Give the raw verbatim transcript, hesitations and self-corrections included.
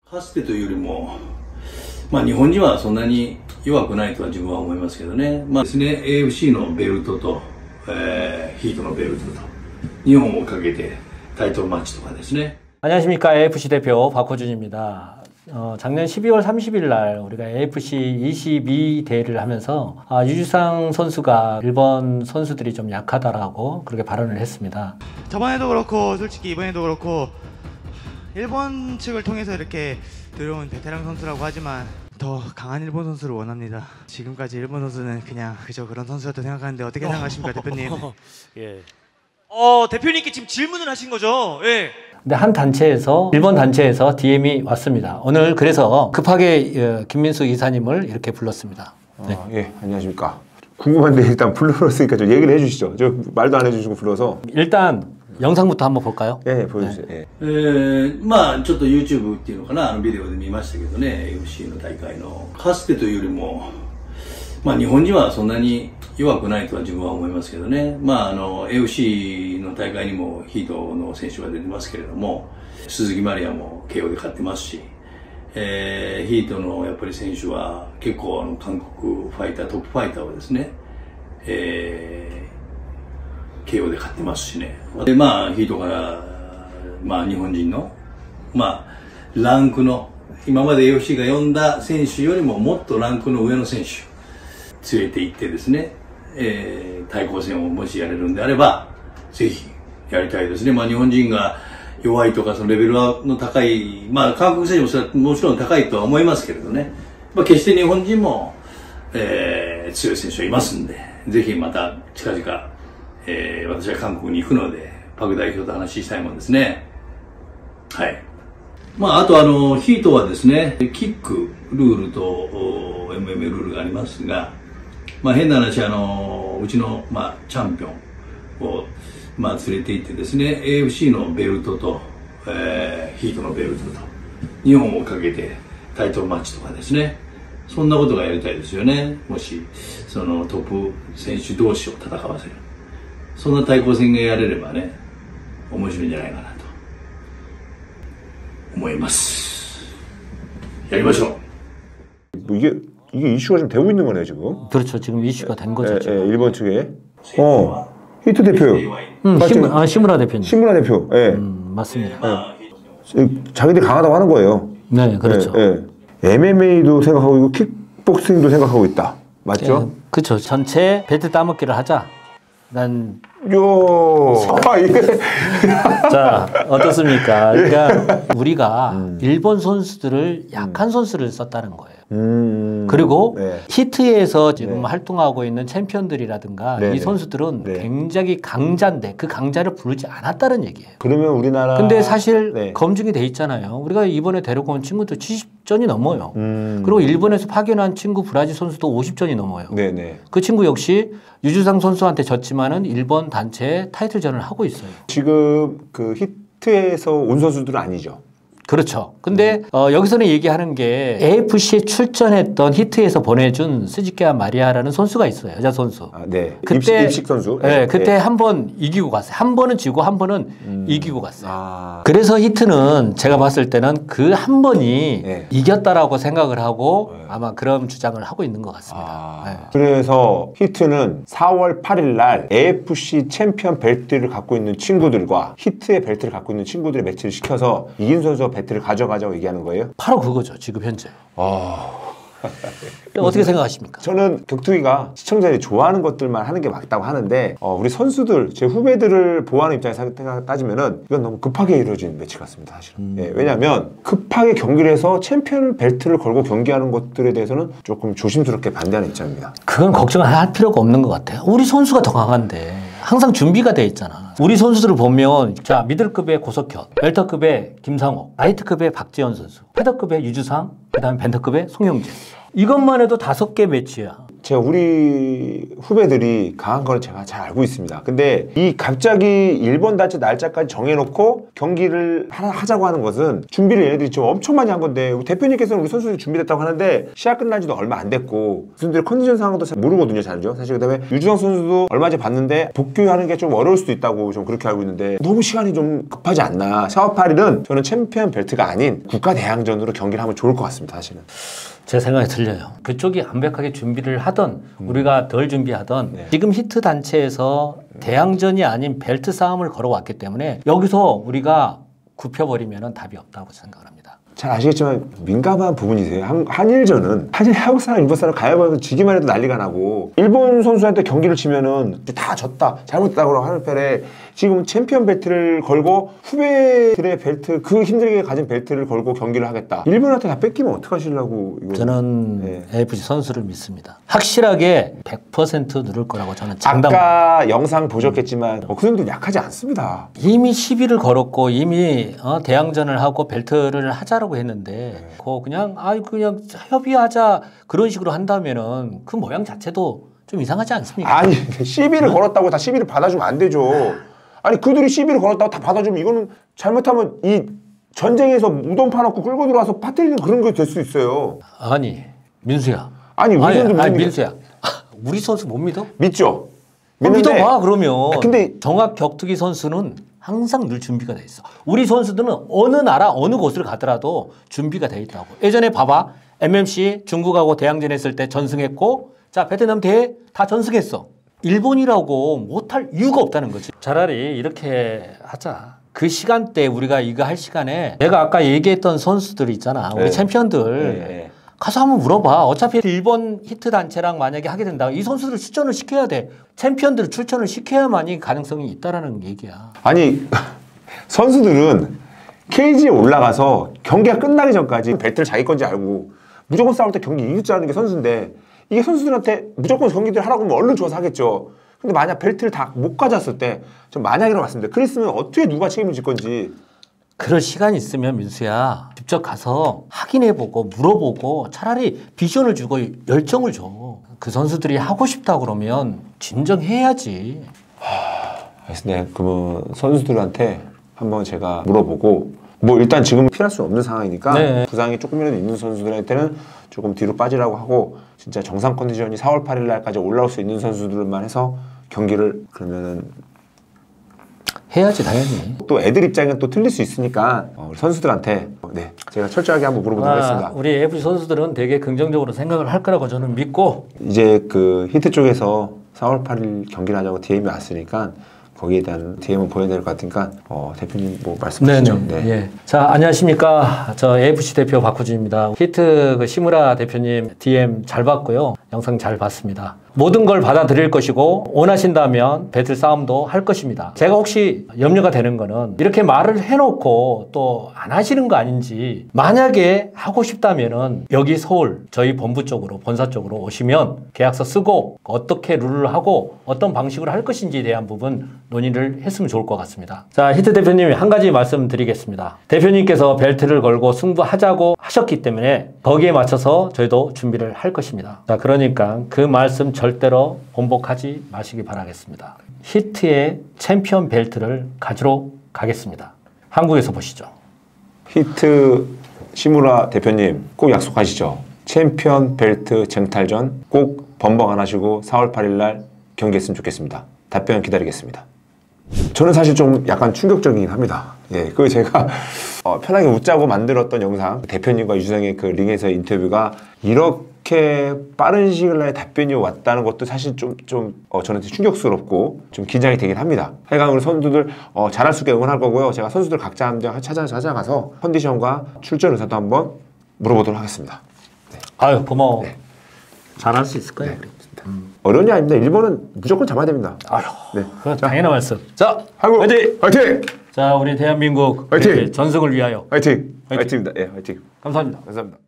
かつてというよりも、まあ日本人はそんなに弱くないとは自分は思いますけどね。まあですね、エーエフシー のベルトと、えー、ヒートのベルトと、にほんをかけてタイトルマッチとかですね。 안녕하십니까. 에이에프씨 대표 박호준입니다. 어, 작년 십이월 삼십일 날 우리가 에이에프씨 이십이 대회를 하면서 아, 유주상 선수가 일본 선수들이 좀 약하다라고 그렇게 발언을 했습니다. 저번에도 그렇고 솔직히 이번에도 그렇고 일본 측을 통해서 이렇게 들어온 베테랑 선수라고 하지만 더 강한 일본 선수를 원합니다. 지금까지 일본 선수는 그냥 그저 그런 선수였다 생각하는데 어떻게 생각하십니까, 대표님? 예. 어, 대표님께 지금 질문을 하신 거죠? 예. 근데 한 단체에서 일본 단체에서 디엠이 왔습니다. 오늘 그래서 급하게 김민수 이사님을 이렇게 불렀습니다. 네. 아, 예, 안녕하십니까. 궁금한데 일단 불러봤으니까 좀 얘기를 해주시죠. 저 말도 안 해주시고 불러서. 일단 영상부터 한번 볼까요? 예, 보여주세요. 네. えー、まあちょっと YouTube っていうのかな、あのビデオで見ましたけどね、エーエフシー の大会の。かつてというよりも、まあ日本人はそんなに弱くないとは自分は思いますけどね。まああの エーエフシー の大会にもヒートの選手が出てますけれども、鈴木マリアも ケーオー で勝ってますし、えー、ヒートのやっぱり選手は結構あの韓国ファイター、トップファイターをですね、えー、ケーオー で勝ってますしね。で、まあヒートが、まあ日本人の、まあランクの、今まで エーエフシー が呼んだ選手よりももっとランクの上の選手、連れて行ってですね、えー、対抗戦をもしやれるんであれば、ぜひやりたいですね。まあ日本人が弱いとか、そのレベルの高い、まあ韓国選手もそれはもちろん高いとは思いますけれどね、まあ決して日本人も、えー、強い選手はいますんで、ぜひまた近々、えー、私は韓国に行くので、パク代表と話したいもんですね。はい。まああとあの、ヒートはですね、キックルールと エムエムエー ルールがありますが、まあ変な話、あの、うちの、まあ、チャンピオンを、まあ、連れて行ってですね、エーエフシー のベルトと、えー、ヒートのベルトと、にほんをかけてタイトルマッチとかですね、そんなことがやりたいですよね。もし、そのトップ選手同士を戦わせる。そんな対抗戦がやれればね、面白いんじゃないかなと、思います。やりましょう。 뭐 이게 이게 이슈가 좀 되고 있는 거네요 지금. 그렇죠. 지금 이슈가 된 거죠. 예, 지금. 예, 일본 측에. 어, 히트 대표. 음, 시, 아, 시무라 대표님. 시무라 대표. 예. 음, 맞습니다. 예. 자기들이 강하다고 하는 거예요. 네, 그렇죠. 예, 예. 엠엠에이도 생각하고 있고 킥복싱도 생각하고 있다. 맞죠? 예, 그렇죠. 전체 벨트 따먹기를 하자. 난 요. 아, 이게. 자, 어떻습니까? 그러니까 우리가 음. 일본 선수들을 약한 음. 선수를 썼다는 거예요. 음. 그리고 네. 히트에서 지금 네. 활동하고 있는 챔피언들이라든가 네네. 이 선수들은 네. 굉장히 강자인데 그 강자를 부르지 않았다는 얘기예요. 그러면 우리나라. 근데 사실 네. 검증이 돼 있잖아요. 우리가 이번에 데리고 온 친구도 칠십 전이 넘어요. 음. 그리고 일본에서 파견한 친구 브라질 선수도 오십 전이 넘어요. 네네. 그 친구 역시 유주상 선수한테 졌지만은 일본 단체 타이틀전을 하고 있어요. 지금 그 히트에서 온 선수들은 아니죠. 그렇죠. 근데 어, 여기서는 얘기하는 게 에이에프씨에 출전했던 히트에서 보내준 스즈키와 마리아라는 선수가 있어요. 여자 선수. 아, 네. 그때 입식, 입식 선수. 네, 네. 그때 네. 한 번 이기고 갔어요. 한 번은 지고 한 번은 음. 이기고 갔어요. 아. 그래서 히트는 제가 봤을 때는 그 한 번이 네. 이겼다라고 생각을 하고 네. 아마 그런 주장을 하고 있는 것 같습니다. 아. 네. 그래서 히트는 사월 팔일 날 에이에프씨 챔피언 벨트를 갖고 있는 친구들과 히트의 벨트를 갖고 있는 친구들의 매치를 시켜서 이긴 선수가 배트를 가져가자고 얘기하는 거예요? 바로 그거죠, 지금 현재. 아... 어떻게 생각하십니까? 저는 격투기가 시청자들이 좋아하는 것들만 하는 게 맞다고 하는데 어, 우리 선수들, 제 후배들을 보호하는 입장에서 따지면은 이건 너무 급하게 이루어진 매치 같습니다, 사실은. 음... 예, 왜냐하면 급하게 경기를 해서 챔피언 벨트를 걸고 경기하는 것들에 대해서는 조금 조심스럽게 반대하는 입장입니다. 그건 걱정할 필요가 없는 것 같아요. 우리 선수가 더 강한데 항상 준비가 돼 있잖아. 우리 선수들을 보면 자 미들급의 고석현, 웰터급의 김상욱, 라이트급의 박지현 선수, 패더급의 유주상, 그 다음에 벤터급의 송영재. 이것만 해도 다섯 개 매치야. 제가 우리 후배들이 강한 거는 제가 잘 알고 있습니다. 근데 이 갑자기 일본 단체 날짜까지 정해놓고 경기를 하나 하자고 하는 것은 준비를 얘네들이 좀 엄청 많이 한 건데 대표님께서는 우리 선수들이 준비됐다고 하는데 시합 끝난 지도 얼마 안 됐고 선수들 컨디션 상황도 잘 모르거든요. 잘죠. 사실 그다음에 유주성 선수도 얼마 전에 봤는데 복귀하는 게 좀 어려울 수도 있다고 좀 그렇게 알고 있는데 너무 시간이 좀 급하지 않나. 사월 팔 일은 저는 챔피언 벨트가 아닌 국가 대항전으로 경기를 하면 좋을 것 같습니다. 사실은. 제 생각이 틀려요. 그쪽이 완벽하게 준비를 하던 음. 우리가 덜 준비하던 네. 지금 히트 단체에서 대항전이 아닌 벨트 싸움을 걸어왔기 때문에 여기서 우리가 굽혀버리면 답이 없다고 생각합니다. 잘 아시겠지만 민감한 부분이세요. 한, 한일전은 한일 한국 사람, 일본 사람 가위바위보 지기만 해도 난리가 나고 일본 선수한테 경기를 치면은 다 졌다, 잘못했다고 하는 편에 지금 챔피언 벨트를 걸고 후배들의 벨트, 그 힘들게 가진 벨트를 걸고 경기를 하겠다. 일본한테 다 뺏기면 어떡하시려고. 이거. 저는 네. 에이에프씨 선수를 믿습니다. 확실하게 백 퍼센트 누를 거라고 저는 장담. 아까 영상 보셨겠지만 어, 그 정도 약하지 않습니다. 이미 시비를 걸었고 이미 어, 대항전을 하고 벨트를 하자라고 했는데 네. 그거 그냥 아 그냥 협의하자 그런 식으로 한다면은 그 모양 자체도 좀 이상하지 않습니까? 아니 시비를 어? 걸었다고 다 시비를 받아주면 안 되죠. 아니 그들이 시비를 걸었다고 다 받아주면 이거는 잘못하면 이 전쟁에서 무덤 파놓고 끌고 들어와서 파뜨리는 그런 게 될 수 있어요. 아니 민수야. 아니 우리 아니, 선수 아니 민수야. 우리 선수 못 믿어? 믿죠. 믿는데, 믿어봐 그러면. 아, 근데 정학 격투기 선수는 항상 늘 준비가 돼 있어. 우리 선수들은 어느 나라 어느 곳을 가더라도 준비가 돼 있다고. 예전에 봐봐 엠엠씨 중국하고 대항전 했을 때 전승했고 자 베트남 대회 다 전승했어. 일본이라고 못할 이유가 없다는 거지. 차라리 이렇게 하자. 그 시간대 우리가 이거 할 시간에 내가 아까 얘기했던 선수들 있잖아. 우리 네. 챔피언들 네. 가서 한번 물어봐. 어차피 일본 히트 단체랑 만약에 하게 된다. 이 선수들 출전을 시켜야 돼. 챔피언들을 출전을 시켜야만이 가능성이 있다라는 얘기야. 아니 선수들은 케이지에 올라가서 경기가 끝나기 전까지 벨트를 자기 건지 알고 무조건 싸울 때 경기 이길 줄 아는 게 선수인데 이게 선수들한테 무조건 경기들 하라고 하면 얼른 줘서 하겠죠. 근데 만약 벨트를 다 못 가졌을 때 좀 만약이라고 봤습니다. 그랬으면 어떻게 누가 책임을 질 건지. 그럴 시간이 있으면 민수야 직접 가서 확인해보고 물어보고 차라리 비전을 주고 열정을 줘. 그 선수들이 하고 싶다 그러면 진정해야지. 하... 네, 그러면 선수들한테 한번 제가 물어보고 뭐 일단 지금 피할 수 없는 상황이니까 네. 부상이 조금이라도 있는 선수들한테는 조금 뒤로 빠지라고 하고 진짜 정상 컨디션이 사월 팔 일 날까지 올라올 수 있는 선수들만 해서 경기를 그러면은 해야지 당연히. 또 애들 입장은 또 틀릴 수 있으니까 어, 우리 선수들한테 네 제가 철저하게 한번 물어보도록 아, 하겠습니다. 우리 에이에프씨 선수들은 되게 긍정적으로 생각을 할 거라고 저는 믿고 이제 그 히트 쪽에서 사월 팔 일 경기를 하자고 디엠이 왔으니까 거기에 대한 디엠을 보여야 될 것 같으니까 어, 대표님 뭐 말씀하시죠. 네. 예. 자 안녕하십니까. 저 에이에프씨 대표 박후진입니다. 히트 그 시무라 대표님 디엠 잘 봤고요. 영상 잘 봤습니다. 모든 걸 받아들일 것이고 원하신다면 배틀 싸움도 할 것입니다. 제가 혹시 염려가 되는 거는 이렇게 말을 해놓고 또 안 하시는 거 아닌지 만약에 하고 싶다면은 여기 서울 저희 본부 쪽으로 본사 쪽으로 오시면 계약서 쓰고 어떻게 룰을 하고 어떤 방식으로 할 것인지에 대한 부분 논의를 했으면 좋을 것 같습니다. 자 히트 대표님 한 가지 말씀드리겠습니다. 대표님께서 벨트를 걸고 승부하자고 하셨기 때문에 거기에 맞춰서 저희도 준비를 할 것입니다. 자 그러니까 그 말씀 절대로 번복하지 마시기 바라겠습니다. 히트의 챔피언 벨트를 가지러 가겠습니다. 한국에서 보시죠. 히트 시무라 대표님 꼭 약속하시죠. 챔피언 벨트 쟁탈전 꼭 번복 안 하시고 사월 팔 일 날 경기했으면 좋겠습니다. 답변 기다리겠습니다. 저는 사실 좀 약간 충격적이긴 합니다. 예, 그 제가 어, 편하게 웃자고 만들었던 영상 대표님과 유주성의 그 링에서의 인터뷰가 이렇게 빠른 시일 내에 답변이 왔다는 것도 사실 좀, 좀 어, 저한테 충격스럽고 좀 긴장이 되긴 합니다. 하여간 우리 선수들 어, 잘할 수 있게 응원할 거고요. 제가 선수들 각자 한번 찾아, 찾아가서 컨디션과 출전 의사도 한번 물어보도록 하겠습니다. 네. 아유 고마워. 네. 잘할 수 있을 거예요. 네. 음. 어려운 게 아닙니다. 일본은 무조건 잡아야 됩니다. 아유, 네. 그건 당연한 말씀. 자, 한국 화이팅! 화이팅! 자, 우리 대한민국 화이팅! 전승을 위하여 화이팅! 화이팅입니다. 예, 화이팅. 감사합니다. 감사합니다.